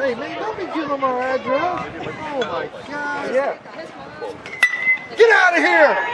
Hey, man, don't be giving them our address. Oh, my God. Yeah. Get out of here!